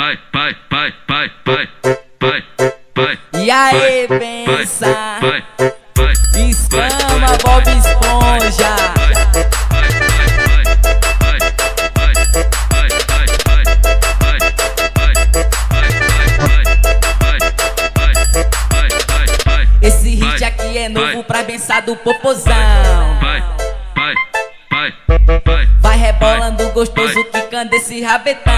E aí, pensa, escama Bob Esponja. Esse hit aqui é novo pra benção do popozão. Vai rebolando gostoso, quicando esse rabetão.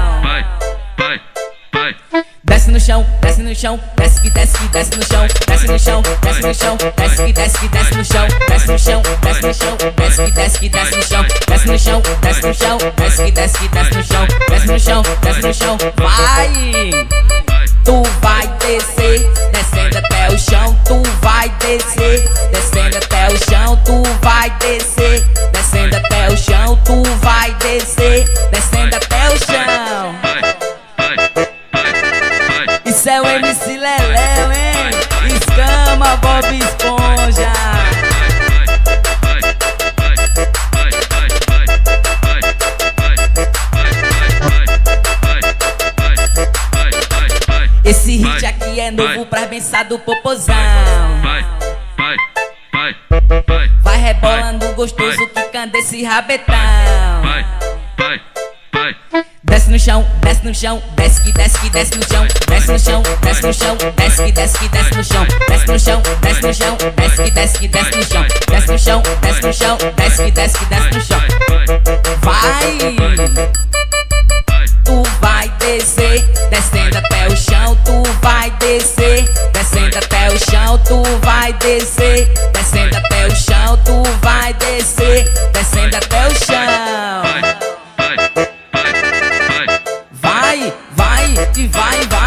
Desce no chão, desce no chão, desce que desce que desce no chão, desce no chão, desce no chão, desce que desce que desce no chão, desce no chão, desce no chão, desce que desce que desce no chão, desce no chão, desce no chão, desce que desce que desce no chão, desce no chão, desce no chão, vai! Tu vai descer, descendo até o chão, tu vai descer, descendo até o chão, tu vai descer, descendo até o chão, tu vai descer, descendo até o chão. Isso é o MC Leléu, hein? Escama Bob Esponja. Esse hit aqui é novo pra benção do popozão. Vai rebolando gostoso, quicando esse rabetão. Desce no chão, desce no chão, desce que desce que desce no chão, desce no chão, desce no chão, desce que desce que desce no chão, desce no chão, desce no chão, desce que desce que desce no chão, desce no chão, desce no chão, desce que desce que desce no chão. Vai! Tu vai descer, descendo até o chão, tu vai descer, descendo até o chão, tu vai descer, descendo até o chão, tu vai descer, descendo até o chão. Vai, vai e vai, vai.